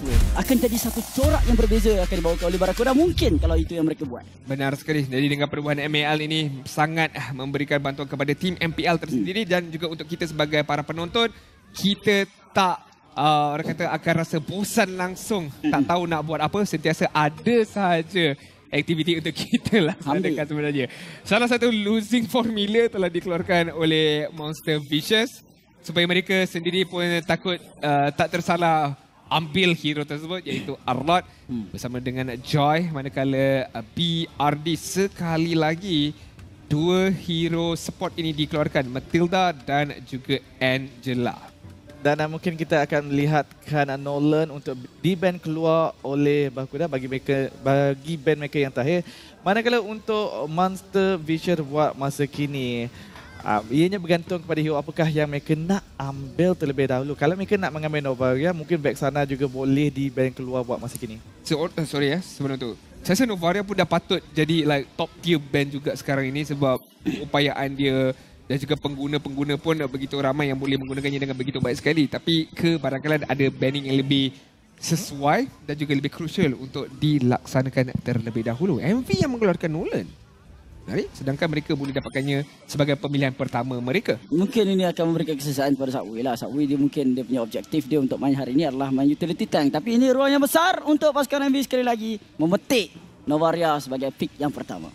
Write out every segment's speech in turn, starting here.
transfer. Akan jadi satu corak yang berbeza akan dibawakan oleh Barracuda mungkin kalau itu yang mereka buat. Benar sekali. Jadi dengan perubahan MAL ini sangat memberikan bantuan kepada tim MPL tersendiri dan juga untuk kita sebagai para penonton, kita tak orang kata akan rasa bosan langsung, tak tahu nak buat apa, sentiasa ada sahaja aktiviti untuk kita laksanakan sebenarnya. Salah satu losing formula telah dikeluarkan oleh Monster Vicious supaya mereka sendiri pun takut tak tersalah ambil hero tersebut, iaitu Arlot bersama dengan Joy, manakala BRD sekali lagi dua hero support ini dikeluarkan, Matilda dan juga Angela. Dan mungkin kita akan melihatkan Nolan untuk di-ban keluar oleh Barracuda bagi band mereka yang terakhir. Manakala untuk Monster Vicious buat masa kini, ianya bergantung kepada hero apakah yang mereka nak ambil terlebih dahulu. Kalau mereka nak mengambil Novaria, mungkin Vexana juga boleh di-ban keluar buat masa kini. Sorry sebelum tu. Saya rasa Novaria pun dah patut jadi like top tier band juga sekarang ini sebab upayaan dia dan juga pengguna-pengguna pun begitu ramai yang boleh menggunakannya dengan begitu baik sekali. Tapi barangkali ada banning yang lebih sesuai dan juga lebih crucial untuk dilaksanakan terlebih dahulu. MV yang mengeluarkan Nolan. Sedangkan mereka boleh dapatkannya sebagai pemilihan pertama mereka. Mungkin ini akan memberikan kesesaan kepada Subway lah. Subway dia mungkin dia punya objektif dia untuk main hari ini adalah main utility tank. Tapi ini ruang yang besar untuk pasukan MV sekali lagi memetik Novaria sebagai pick yang pertama.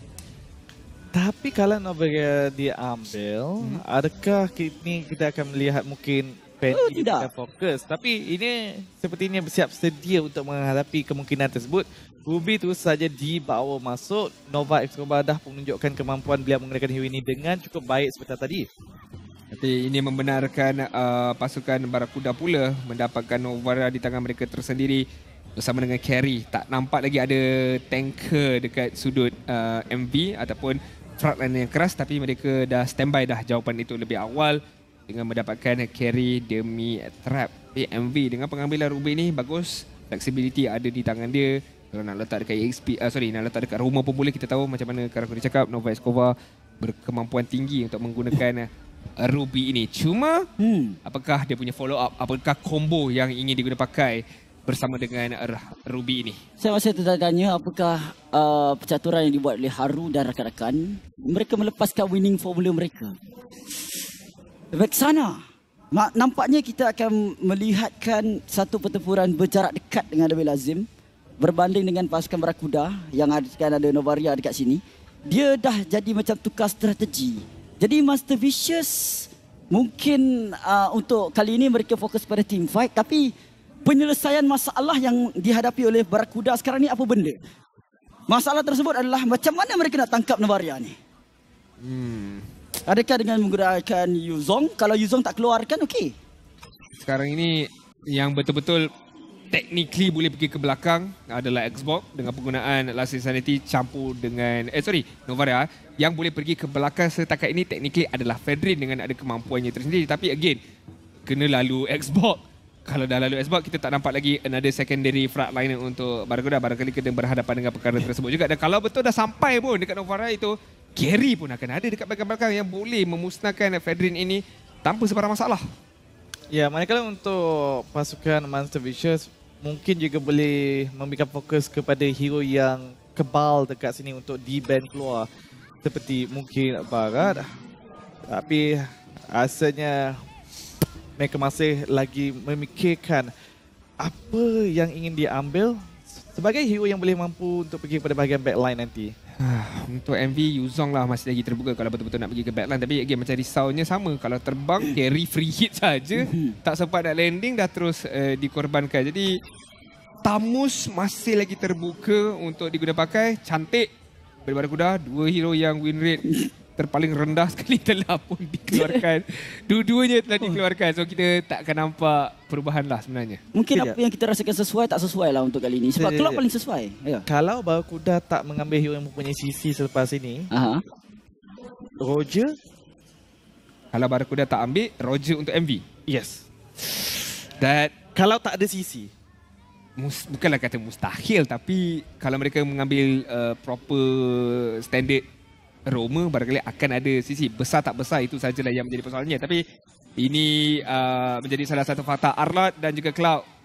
Tapi kalau Novaria diambil, adakah kita akan melihat mungkin Penny tidak fokus? Tapi ini sepertinya bersiap sedia untuk menghadapi kemungkinan tersebut. Ruby terus saja dibawa masuk. Nova Escobar dah menunjukkan kemampuan beliau menggunakan hero ini dengan cukup baik seperti tadi. Tapi ini membenarkan pasukan Barracuda pula mendapatkan Novaria di tangan mereka tersendiri bersama dengan carry. Tak nampak lagi ada tanker dekat sudut MV ataupun frontline yang keras, tapi mereka dah standby dah jawapan itu lebih awal dengan mendapatkan carry demi trap. MV dengan pengambilan Ruby ni bagus, flexibility ada di tangan dia. Kalau nak letak dekat EXP, nak letak dekat rumah pun boleh. Kita tahu macam mana Karakuri cakap, Nova Escobar berkemampuan tinggi untuk menggunakan Ruby ini. Cuma apakah dia punya follow up, apakah combo yang ingin digunakan pakai bersama dengan Ruby ini? Saya masih tertanya apakah percaturan yang dibuat oleh Haru dan rakan-rakan mereka melepaskan winning formula mereka. Vexana, nampaknya kita akan melihatkan satu pertempuran berjarak dekat dengan Dewi Lazim berbanding dengan pasukan Barracuda yang akan ada Novaria dekat sini. Dia dah jadi macam tukar strategi. Jadi Master Vicious mungkin untuk kali ini mereka fokus pada team fight, tapi penyelesaian masalah yang dihadapi oleh Barracuda sekarang ni apa benda? Masalah tersebut adalah macam mana mereka nak tangkap Novaria ni? Adakah dengan menggunakan Yuzong? Kalau Yuzong tak keluarkan, okey. Sekarang ini yang betul-betul technically boleh pergi ke belakang adalah Xbox dengan penggunaan Last Insanity campur dengan Novaria. Yang boleh pergi ke belakang setakat ini technically adalah Fedrin dengan ada kemampuannya tersendiri. Tapi again, kena lalu Xbox. Kalau dah lalu Xbox, kita tak nampak lagi another secondary frontliner untuk Barracuda. Barangkali kita berhadapan dengan perkara tersebut juga. Dan kalau betul dah sampai pun dekat Novaria itu, carry pun akan ada dekat belakang-belakang yang boleh memusnahkan Fedrin ini tanpa sebarang masalah. Ya, manakala untuk pasukan Monster Vicious mungkin juga boleh memberikan fokus kepada hero yang kebal dekat sini untuk di-ban keluar. Seperti mungkin Barat. Tapi rasanya mereka masih lagi memikirkan apa yang ingin diambil sebagai hero yang boleh mampu untuk pergi kepada bahagian backline nanti. Untuk MV, Yuzong lah masih lagi terbuka kalau betul-betul nak pergi ke backline. Tapi again macam risaunya sama. Kalau terbang, carry free hit saja. Tak sempat nak landing, dah terus dikorbankan. Jadi Tamus masih lagi terbuka untuk digunakan pakai. Cantik daripada Barracuda. Dua hero yang win rate terpaling rendah sekali telah pun dikeluarkan. Dua-duanya telah dikeluarkan. So kita tak akan nampak perubahan lah sebenarnya. Mungkin apa yang kita rasakan sesuai tak sesuai lah untuk kali ini. Sebab Klopp paling sesuai. Ya. Kalau Barracuda tak mengambil hero yang mempunyai CC selepas ini, Roger. Kalau Barracuda tak ambil, Roger untuk MV. Yes. That kalau tak ada CC. Bukanlah kata mustahil, tapi kalau mereka mengambil proper standard Roma, barangkali akan ada sisi. Besar tak besar, itu sajalah yang menjadi persoalannya. Tapi ini menjadi salah satu fakta. Arlot dan juga Cloud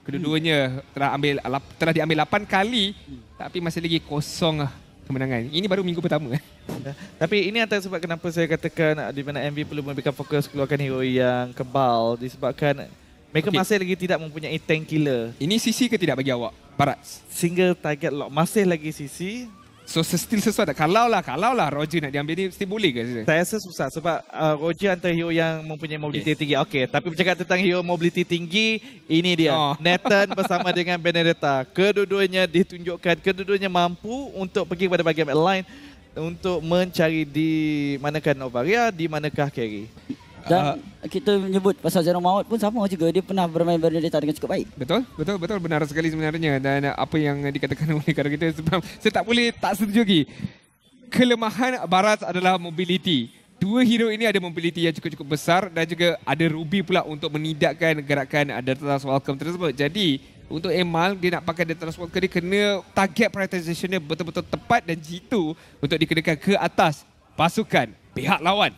Kedua-duanya telah diambil 8 kali tapi masih lagi kosong kemenangan. Ini baru minggu pertama. Tapi ini antara sebab kenapa saya katakan di mana MV perlu memberikan fokus keluarkan hero yang kebal disebabkan mereka masih lagi tidak mempunyai tank killer. Ini CC ke tidak bagi awak, Barat? Single target lock masih lagi CC. So still sesuai tak? Kalau lah Roger nak diambil ni mesti boleh ke? Saya rasa susah sebab Roger antara hero yang mempunyai mobility tinggi. Okey, tapi bercakap tentang hero mobility tinggi, ini dia. Nathan bersama dengan Benedetta. Kedua-duanya ditunjukkan, kedua-duanya mampu untuk pergi kepada bahagian line untuk mencari di manakah Novaria, di manakah Carry. Dan kita menyebut pasal Zeno Maut pun sama juga. Dia pernah bermain Benedetta dengan cukup baik. Betul. Benar sekali sebenarnya. Dan apa yang dikatakan oleh kawan kita sebab saya tak boleh tak setuju lagi. Kelemahan Barat adalah mobility. Dua hero ini ada mobility yang cukup besar dan juga ada Ruby pula untuk menidakkan gerakan Daedalus Welcome tersebut. Jadi untuk Emal, dia nak pakai Daedalus Welcome, dia kena target prioritization dia betul-betul tepat dan jitu untuk dikenakan ke atas pasukan pihak lawan.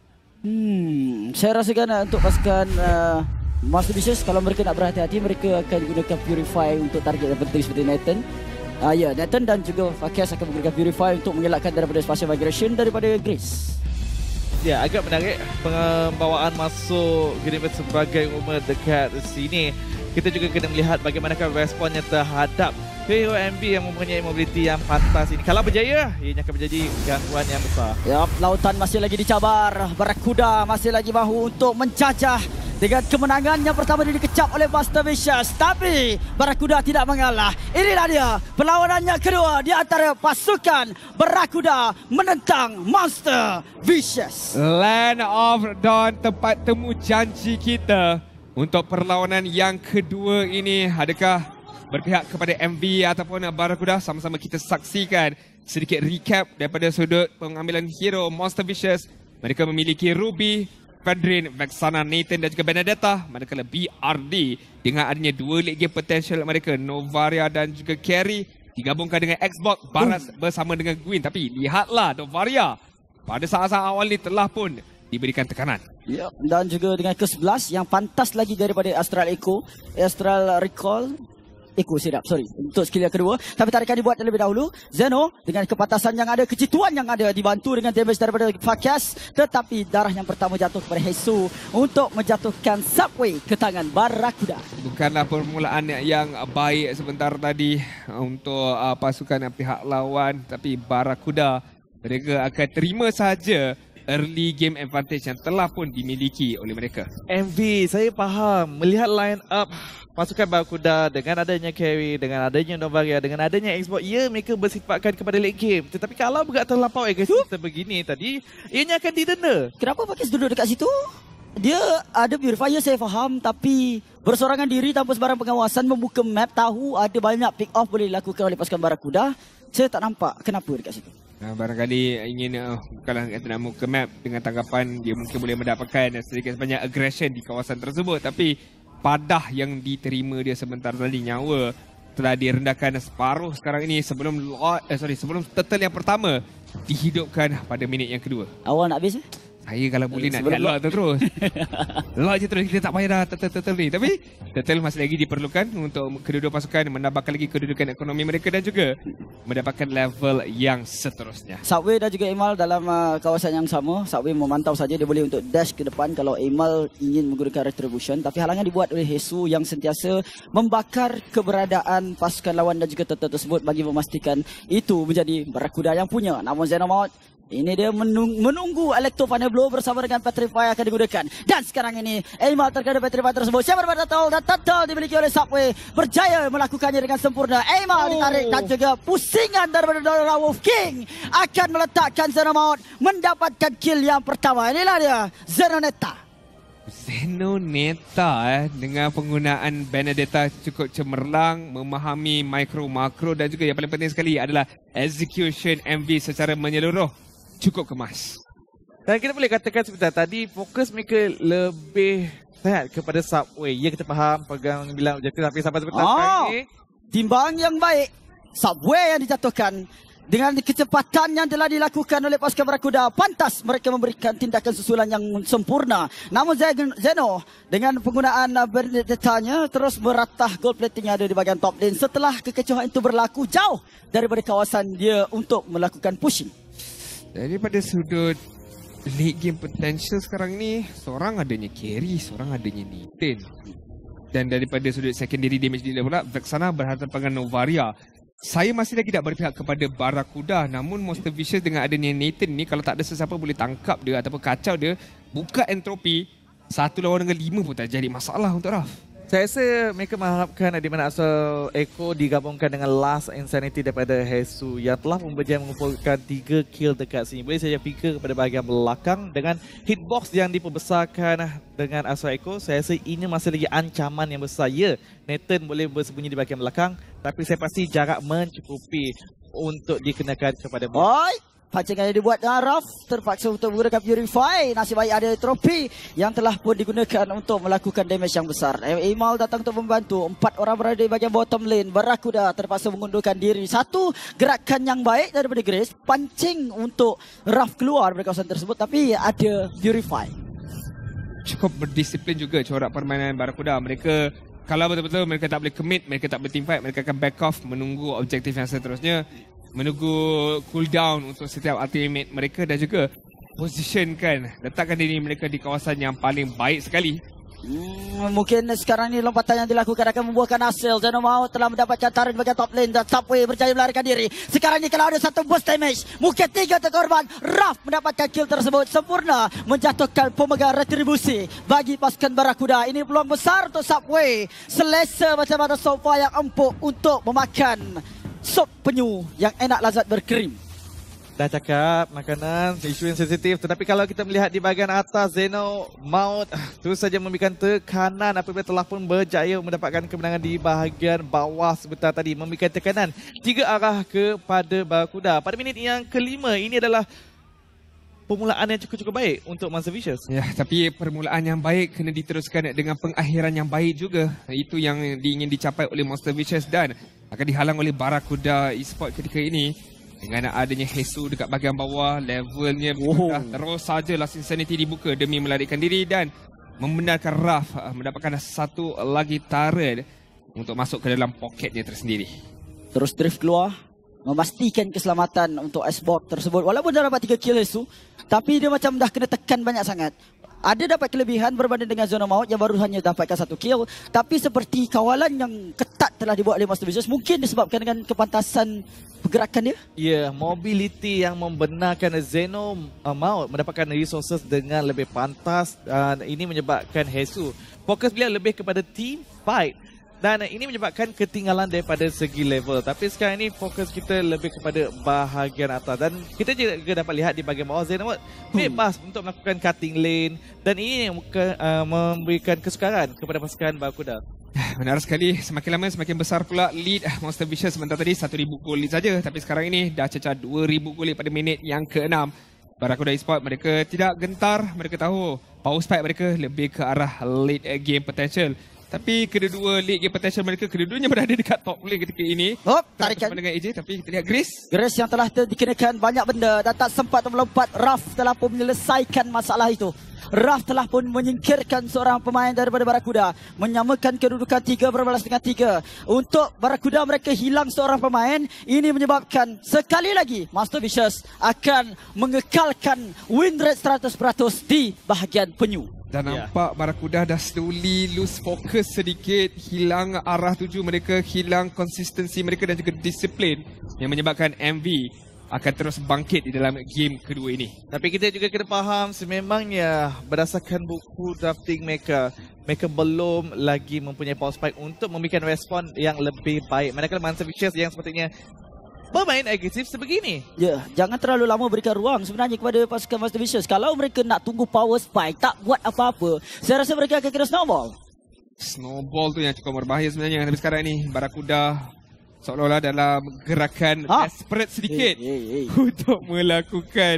Saya rasakan untuk pasukan Master Vicious, kalau mereka nak berhati-hati, mereka akan gunakan Purify untuk target yang penting seperti Nathan. Nathan dan juga Fakias akan menggunakan Purify untuk mengelakkan daripada Spatial Migration daripada Grace. Ya, agak menarik pembawaan masuk Greenwood sebagai rumah dekat sini. Kita juga kena melihat bagaimanakah responnya terhadap hero MB yang mempunyai mobility yang pantas ini. Kalau berjaya, ia akan menjadi gangguan yang besar. Lautan masih lagi dicabar. Barakuda masih lagi mahu untuk menjajah dengan kemenangan yang pertama dia dikecap oleh Master Vicious. Tapi Barakuda tidak mengalah. Inilah dia perlawanan yang kedua di antara pasukan Barakuda menentang Master Vicious. Land of Dawn, tempat temu janji kita untuk perlawanan yang kedua ini. Adakah berpihak kepada MV ataupun Barakuda? Sama-sama kita saksikan sedikit recap daripada sudut pengambilan hero Master Vicious. Mereka memiliki Ruby, Fadrin, Vexana, Nathan dan juga Benedetta. Manakala BRD dengan adanya dua late game potential mereka, Novaria dan juga Carry, digabungkan dengan Xbox Barat bersama dengan Gwyn. Tapi lihatlah Novaria pada saat-saat awal ni telah pun diberikan tekanan. Dan juga dengan ke-11 yang pantas lagi daripada Astral Recall. Untuk skill yang kedua. Tapi tarikan dibuat terlebih dahulu. Zeno dengan kepantasan yang ada, kejituan yang ada, dibantu dengan damage daripada Fakias. Tetapi darah yang pertama jatuh kepada Hesu untuk menjatuhkan Subway ke tangan Barakuda. Bukanlah permulaan yang baik sebentar tadi untuk pasukan pihak lawan. Tapi Barakuda, mereka akan terima sahaja early game advantage yang telah pun dimiliki oleh mereka. MV, saya faham. Melihat line up pasukan Barakuda dengan adanya Carry, dengan adanya Novaria, dengan adanya Xbox, mereka bersifatkan kepada late game. Tetapi kalau bergerak terlampau agresif sebegini tadi, ianya akan didenda. Kenapa Fakis duduk dekat situ? Dia ada Purifier, saya faham. Tapi bersorangan diri tanpa sebarang pengawasan, membuka map, tahu ada banyak pick off boleh dilakukan oleh pasukan Barakuda. Saya tak nampak kenapa dekat situ. Barangkali ingin bukanlah kata nak muka map dengan tanggapan dia mungkin boleh mendapatkan sedikit sebanyak aggression di kawasan tersebut. Tapi padah yang diterima dia sebentar tadi, nyawa telah direndahkan separuh sekarang ini sebelum turtle yang pertama dihidupkan pada minit yang kedua. Awal nak habis? Saya kalau boleh nak lihat lot tu terus. Lot je terus, kita tak payah dah turtle ni. Tapi turtle masih lagi diperlukan untuk kedua-dua pasukan menambahkan lagi kedudukan ekonomi mereka dan juga mendapatkan level yang seterusnya. Subway dan juga Emal dalam kawasan yang sama. Subway memantau saja, dia boleh untuk dash ke depan kalau Emal ingin menggunakan retribution. Tapi halangan dibuat oleh Hesu yang sentiasa membakar keberadaan pasukan lawan dan juga turtle tersebut bagi memastikan itu menjadi Barakuda yang punya. Namun Xenomorph ini dia menunggu Electro Final Blow bersama dengan Petrify akan digunakan. Dan sekarang ini Emal terkena Petrify tersebut. Siapa daripada Turtle, dan Turtle dimiliki oleh Subway. Berjaya melakukannya dengan sempurna. Emal ditarik dan juga pusingan daripada Dora Wolf King akan meletakkan Xenomorph mendapatkan kill yang pertama. Inilah dia Zenonetta dengan penggunaan Benedetta cukup cemerlang, memahami makro dan juga yang paling penting sekali adalah execution MV secara menyeluruh cukup kemas. Dan kita boleh katakan sebentar tadi fokus mereka lebih sangat kepada Subway. Ya, kita faham pegang bilang objektif, tapi sampai sebentar sekarang ni timbang yang baik Subway yang dijatuhkan. Dengan kecepatan yang telah dilakukan oleh pasukan Barakuda, pantas mereka memberikan tindakan susulan yang sempurna. Namun Zeno dengan penggunaan Benedetta-nya terus meratah gold plating yang ada di bahagian top lane. Setelah kekecohan itu berlaku jauh daripada kawasan dia untuk melakukan pushing. Daripada sudut late game potential sekarang ni, seorang adanya carry, seorang adanya Nathan. Dan daripada sudut secondary damage dealer pula, Vexana berhadapan dengan Novaria. Saya masih lagi tak berpihak kepada Barakuda, namun Monster Vicious dengan adanya Nathan ni, kalau tak ada sesiapa boleh tangkap dia ataupun kacau dia, buka entropi, 1 lawan dengan 5 pun tak jadi masalah untuk Raf. Saya rasa mereka mengharapkan di mana asal Echo digabungkan dengan Last Insanity daripada Hesu yang telah pun berjaya mengumpulkan 3 kill dekat sini. Boleh saya fikir kepada bahagian belakang dengan hitbox yang diperbesarkan dengan asal Echo. Saya rasa ini masih lagi ancaman yang besar. Ya, Nathan boleh bersembunyi di bahagian belakang, tapi saya pasti jarak mencukupi untuk dikenakan kepada Oi! Pancingan yang dibuat Raf terpaksa untuk menggunakan Purify. Nasib baik ada trofi yang telah pun digunakan untuk melakukan damage yang besar. Imal datang untuk membantu. 4 orang berada di bahagian bottom lane. Barakuda terpaksa mengundurkan diri. Satu gerakan yang baik daripada Grace. Pancing untuk Raf keluar dari kawasan tersebut. Tapi ada Purify. Cukup berdisiplin juga corak permainan Barakuda. Mereka kalau betul-betul mereka tak boleh commit, mereka tak boleh team fight, mereka akan back off menunggu objektif yang seterusnya. Menunggu cooldown untuk setiap ultimate mereka dan juga positionkan, letakkan diri mereka di kawasan yang paling baik sekali. Mungkin sekarang ni lompatan yang dilakukan akan membuahkan hasil. Zeno Maut telah mendapatkan tarik bahagian top lane dan Subway berjaya melarikan diri. Sekarang ni kalau ada satu burst damage, mungkin 3 terkorban. Raf mendapatkan kill tersebut sempurna, menjatuhkan pemegang retribusi bagi pasukan Barakuda. Ini peluang besar untuk Subway. Selesa macam mana sofa yang empuk untuk memakan sop penyu yang enak lazat berkrim. Dah cakap makanan isu yang sensitif, tetapi kalau kita melihat di bahagian atas, Zeno Maut terus saja memberikan tekanan apabila telah pun berjaya mendapatkan kemenangan di bahagian bawah sebentar tadi, memberikan tekanan 3 arah kepada Barakuda. Pada minit yang kelima, ini adalah permulaan yang cukup-cukup baik untuk Monster Vicious. Ya, tapi permulaan yang baik kena diteruskan dengan pengakhiran yang baik juga. Itu yang ingin dicapai oleh Monster Vicious dan akan dihalang oleh Barakuda Esport ketika ini. Dengan adanya Hesu dekat bahagian bawah, levelnya dah terus saja Last Insanity dibuka demi melarikan diri dan membenarkan Raf mendapatkan satu lagi turret untuk masuk ke dalam pocketnya tersendiri. Terus drift keluar, memastikan keselamatan untuk Icebox tersebut. Walaupun dah dapat 3 kill Hesu, tapi dia macam dah kena tekan banyak sangat. Ada dapat kelebihan berbanding dengan Zona Maut yang baru hanya dapatkan 1 kill. Tapi seperti kawalan yang ketat telah dibuat oleh Monster Vicious, mungkin disebabkan dengan kepantasan pergerakan dia. Ya, mobility yang membenarkan Zeno Maut mendapatkan resources dengan lebih pantas dan ini menyebabkan Hesu fokus beliau lebih kepada team fight. Dan ini menyebabkan ketinggalan daripada segi level. Tapi sekarang ini fokus kita lebih kepada bahagian atas. Dan kita juga dapat lihat di bahagian bawah, Zeno bebas untuk melakukan cutting lane. Dan ini memberikan kesukaran kepada pasukan Barakuda. Benar sekali, semakin lama semakin besar pula lead Monster Vicious. Sebentar tadi 1,000 gol lead saja, tapi sekarang ini dah cecah 2,000 gol lead pada minit yang ke-6. Barakuda Esport mereka tidak gentar, mereka tahu power spike mereka lebih ke arah late game potential. Tapi kedua-dua late game potential mereka, kedua-duanya berada dekat top lane ketika ini. Tarikan dengan AJ, tapi kita lihat Grace. Grace yang telah dikenakan banyak benda dan tak sempat melompat. Raf telah pun menyelesaikan masalah itu. Raf telah pun menyingkirkan seorang pemain daripada Barakuda, menyamakan kedudukan 3-3. Untuk Barakuda mereka hilang seorang pemain. Ini menyebabkan sekali lagi Monster Vicious akan mengekalkan win rate 100% di bahagian penyu. Dan nampak Barakuda dah slowly lose focus sedikit, hilang arah tuju mereka, hilang konsistensi mereka dan juga disiplin yang menyebabkan MV akan terus bangkit di dalam game kedua ini. Tapi kita juga kena faham sememangnya berdasarkan buku drafting mereka belum lagi mempunyai power spike untuk memberikan respon yang lebih baik. Manakala Monster Vicious yang sepatutnya bermain agresif sebegini. Ya, jangan terlalu lama berikan ruang sebenarnya kepada pasukan Monster Vicious. Kalau mereka nak tunggu power spike, tak buat apa-apa, saya rasa mereka akan kena snowball. Snowball tu yang cukup berbahaya sebenarnya. Tapi sekarang ni Barakuda seolah-olah dalam gerakan desperate sedikit untuk melakukan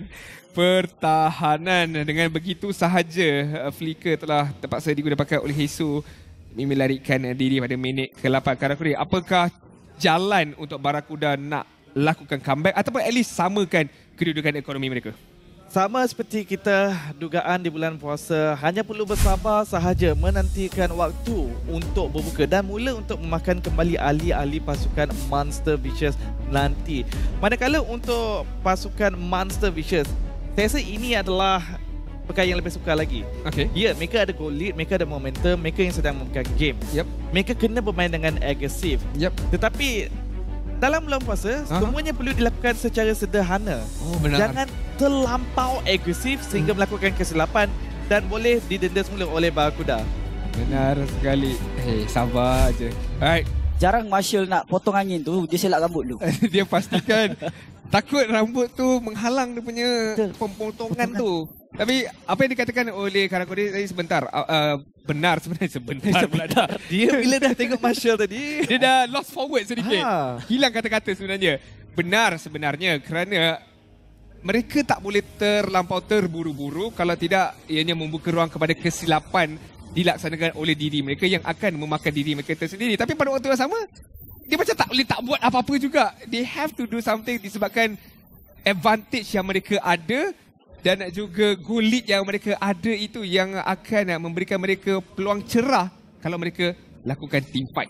pertahanan. Dengan begitu sahaja flicker telah terpaksa digunakan oleh Hesu demi melarikan diri pada minit ke-8. Karakuri, apakah jalan untuk Barakuda nak lakukan comeback ataupun at least samakan kedudukan ekonomi mereka? Sama seperti kita dugaan di bulan puasa, hanya perlu bersabar sahaja menantikan waktu untuk berbuka dan mula untuk memakan kembali ahli-ahli pasukan Monster Vicious nanti. Manakala untuk pasukan Monster Vicious, saya rasa ini adalah perkara yang lebih sukar lagi. Okay. Ya, mereka ada goal lead, mereka ada momentum, mereka yang sedang memegang game. Yep. Mereka kena bermain dengan agresif. Yep. Tetapi dalam bulan puasa, semuanya perlu dilakukan secara sederhana. Oh, benar. Jangan terlampau agresif sehingga melakukan kesilapan dan boleh didenda semula oleh Barakuda. Benar sekali. Hey, sabar je. Alright. Jarang Marshall nak potong angin tu, dia selak rambut dulu. Dia pastikan takut rambut tu menghalang dia punya pemotongan tu. Tapi apa yang dikatakan oleh Karakuri tadi sebentar, benar sebenarnya sebentar. Dia bila dah tengok Marshall tadi, dia dah lost forward sedikit. Hilang kata-kata sebenarnya. Benar sebenarnya kerana mereka tak boleh terlampau terburu-buru, kalau tidak ianya membuka ruang kepada kesilapan dilaksanakan oleh diri mereka yang akan memakan diri mereka tersendiri. Tapi pada waktu yang sama, dia macam tak boleh tak buat apa-apa juga. They have to do something disebabkan advantage yang mereka ada dan juga goal lead yang mereka ada itu yang akan memberikan mereka peluang cerah kalau mereka lakukan team fight.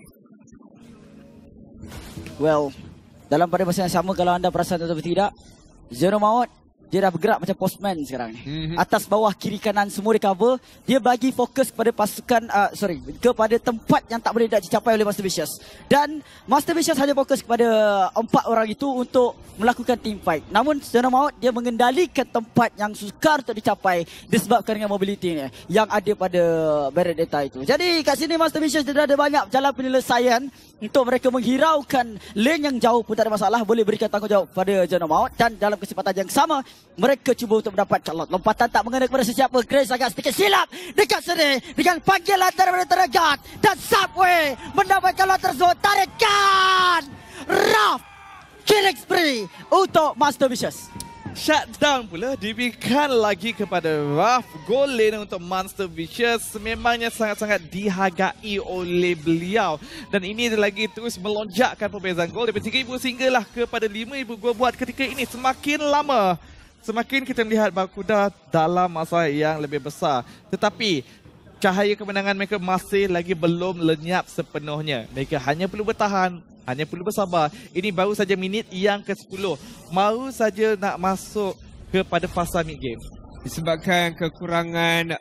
Well, dalam pada masa yang sama, kalau anda perasan atau tidak, Zeno Maut dia dah bergerak macam postman sekarang ni. Atas, bawah, kiri, kanan semua dia cover. Dia bagi fokus kepada pasukan, kepada tempat yang tak boleh dicapai oleh Master Vicious. Dan Master Vicious hanya fokus kepada 4 orang itu untuk melakukan team fight. Namun Zeno Maut dia mengendalikan tempat yang sukar untuk dicapai disebabkan dengan mobility yang ada pada Benedetta itu. Jadi kat sini Master Vicious dia ada banyak jalan penyelesaian untuk mereka menghiraukan lane yang jauh pun tak ada masalah. Boleh berikan tanggungjawab pada Zeno Maut. Dan dalam kesempatan yang sama, mereka cuba untuk mendapatkan lot. Lompatan tak mengena kepada sesiapa. Grace agak sedikit silap dekat sini dengan panggilan daripada Teregat. Dan Subway mendapatkan lot tersebut. Tarikan Raf, killing spree untuk Master Vicious. Shutdown pula diberikan lagi kepada Raf. Goal lane untuk Monster Vicious memangnya sangat-sangat dihargai oleh beliau. Dan ini lagi terus melonjakkan perbezaan gol daripada 3,000 sehinggalah kepada 5,000 gol buat ketika ini. Semakin lama, semakin kita melihat Barakuda dalam masa yang lebih besar. Tetapi cahaya kemenangan mereka masih lagi belum lenyap sepenuhnya. Mereka hanya perlu bertahan, hanya perlu bersabar. Ini baru saja minit yang ke-10. Baru saja nak masuk kepada fasa mid game. Disebabkan kekurangan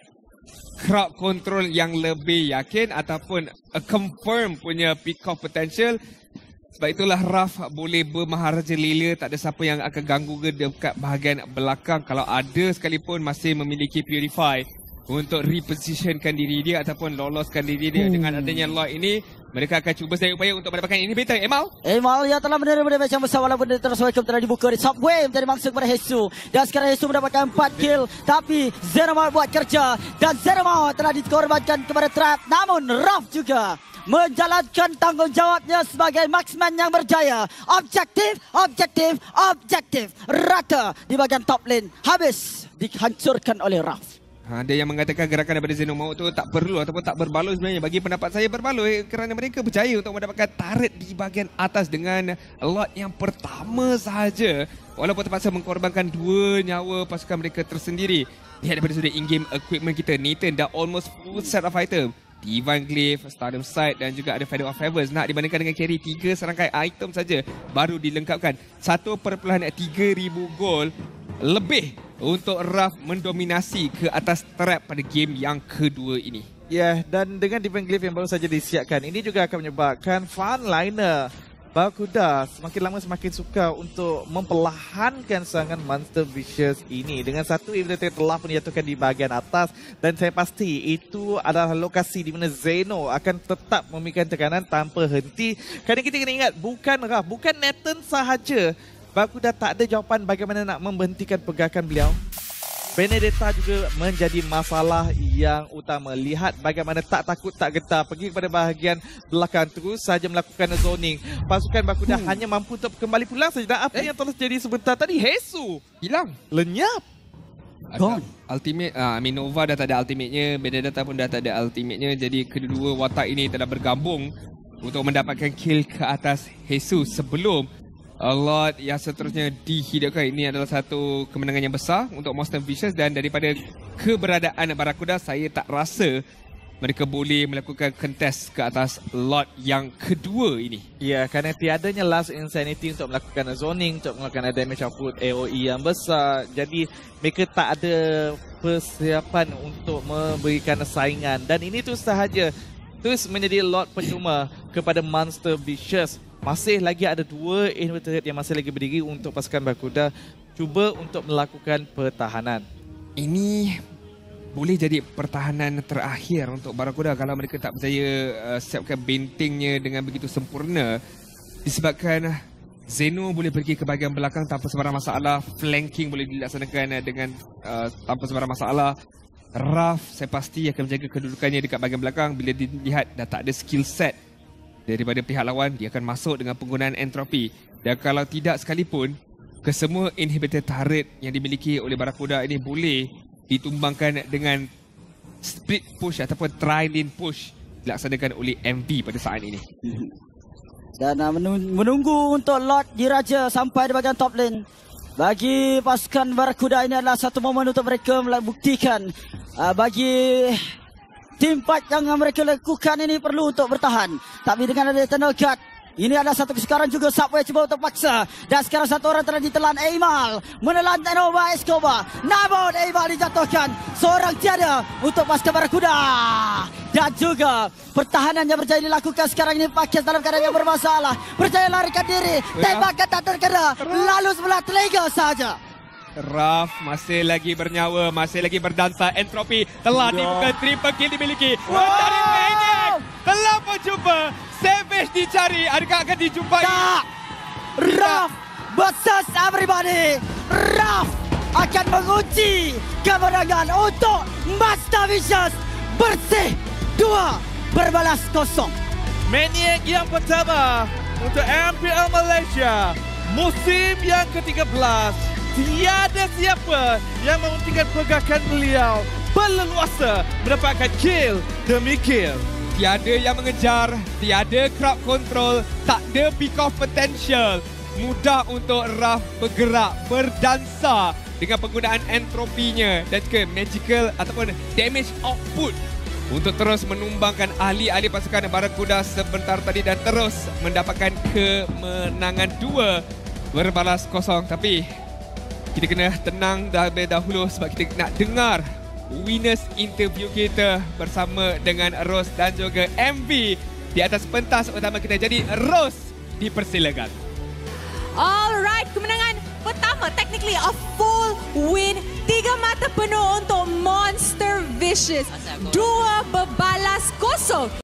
crowd control yang lebih yakin ataupun confirm punya pick off potential. Sebab itulah Raf boleh bermaharaja lela, tak ada siapa yang akan ganggu ke dekat bahagian belakang. Kalau ada sekalipun masih memiliki Purify untuk repositionkan diri dia ataupun loloskan diri dia. Dengan adanya Lloyd ini, mereka akan cuba sedaya upaya untuk mendapatkan inhibitor. Emal yang telah menerima damage yang besar walaupun dia terus welcome telah dibuka di Subway menjadi mangsa kepada Hesu. Dan sekarang Hesu mendapatkan 4 kill. Tapi Zeno Maut buat kerja dan Zeno Maut telah dikorbankan kepada trap. Namun Raf juga menjalankan tanggungjawabnya sebagai marksman yang berjaya. Objektif rata di bahagian top lane. Habis dihancurkan oleh Raf. Ada yang mengatakan gerakan daripada Zeno Maut tu tak perlu ataupun tak berbaloi sebenarnya. Bagi pendapat saya berbaloi kerana mereka berjaya untuk mendapatkan turret di bahagian atas dengan lot yang pertama sahaja. Walaupun terpaksa mengkorbankan 2 nyawa pasukan mereka tersendiri. Lihat daripada sudut in-game equipment kita, Nathan dah almost full set of item. Divine Glyph, Stardom Sight dan juga ada Feather of Favors. Nak dibandingkan dengan carry 3 serangkai item saja baru dilengkapkan. 1.3,000 gol lebih untuk Raf mendominasi ke atas trap pada game yang kedua ini. Ya, dan dengan Divine Glyph yang baru saja disiapkan, ini juga akan menyebabkan frontliner Barakuda semakin lama semakin suka untuk memperlahankan serangan Monster Vicious ini. Dengan satu inhibitor telah pun dijatuhkan di bahagian atas. Dan saya pasti itu adalah lokasi di mana Zeno akan tetap memberikan tekanan tanpa henti. Kerana kita kena ingat, bukan Raf, bukan Nathan sahaja. Barakuda tak ada jawapan bagaimana nak memberhentikan pergerakan beliau. Benedetta juga menjadi masalah yang utama. Lihat bagaimana tak takut tak getar pergi kepada bahagian belakang, terus saja melakukan zoning. Pasukan Barakuda hanya mampu untuk kembali pulang saja. Dan apa yang telah terjadi sebentar tadi, Hesu hilang, lenyap. Ultimate, Nova dah tak ada ultimate-nya, Benedetta pun dah tak ada ultimate-nya. Jadi kedua-dua watak ini telah bergabung untuk mendapatkan kill ke atas Hesu sebelum Lord yang seterusnya dihidupkan. Ini adalah satu kemenangan yang besar untuk Monster Vicious, dan daripada keberadaan Barracuda, saya tak rasa mereka boleh melakukan contest ke atas Lord yang kedua ini. Ya, kerana tiadanya Last Insanity untuk melakukan zoning, untuk melakukan damage output AOE yang besar. Jadi mereka tak ada persiapan untuk memberikan saingan. Dan ini tu sahaja terus menjadi Lord percuma kepada Monster Vicious. Masih lagi ada 2 inverted yang masih lagi berdiri untuk pasukan Barracuda cuba untuk melakukan pertahanan. Ini boleh jadi pertahanan terakhir untuk Barracuda kalau mereka tak berjaya siapkan bentengnya dengan begitu sempurna. Disebabkan Zeno boleh pergi ke bahagian belakang tanpa sebarang masalah, flanking boleh dilaksanakan dengan tanpa sebarang masalah. Raf saya pasti akan menjaga kedudukannya dekat bahagian belakang. Bila dilihat dah tak ada skill set daripada pihak lawan, dia akan masuk dengan penggunaan entropi. Dan kalau tidak sekalipun, kesemua inhibitor turret yang dimiliki oleh Barracuda ini boleh ditumbangkan dengan split push ataupun tri-lane push dilaksanakan oleh MV pada saat ini. Dan menunggu untuk Lord Diraja sampai di bahagian top lane. Bagi pasukan Barracuda ini adalah satu momen untuk mereka membuktikan bagi team fight yang mereka lakukan ini perlu untuk bertahan. Tapi dengan ada Eternal Guard, ini adalah satu kesukaran juga. Subway cuba untuk paksa. Dan sekarang satu orang telah ditelan. Aimal menelan Nova Escobar. Namun Aimal dijatuhkan. Seorang tiada untuk pasukan Barracuda. Dan juga pertahanan yang berjaya dilakukan sekarang ini Pakis dalam keadaan yang bermasalah. Berjaya larikan diri. Tembakan tak terkena. Lalu sebelah telinga saja. Raf masih lagi bernyawa, masih lagi berdansa. Entropi telah dibuka, triple kill dimiliki. Dari Maniac telah mencuba. Savage dicari, adakah akan dijumpai? Tak! Raf versus everybody. Raf akan menguji kemenangan untuk Monster Vicious. Bersih 2 berbalas kosong. Maniac yang pertama untuk MPL Malaysia musim yang ke-13. Tiada siapa yang menghentikan pergerakan beliau. Berleluasa mendapatkan kill demi kill. Tiada yang mengejar, tiada crowd control, tak ada peak of potential. Mudah untuk Raf bergerak, berdansa dengan penggunaan entropinya dan juga magical ataupun damage output untuk terus menumbangkan ahli-ahli pasukan Barracuda sebentar tadi dan terus mendapatkan kemenangan 2 berbalas kosong. Tapi kita kena tenang terlebih dahulu sebab kita nak dengar winners interview kita bersama dengan Rose dan juga MV di atas pentas utama kita. Jadi Rose, dipersilakan. Alright, kemenangan pertama, technically a full win. 3 mata penuh untuk Monster Vicious. 2 berbalas kosong.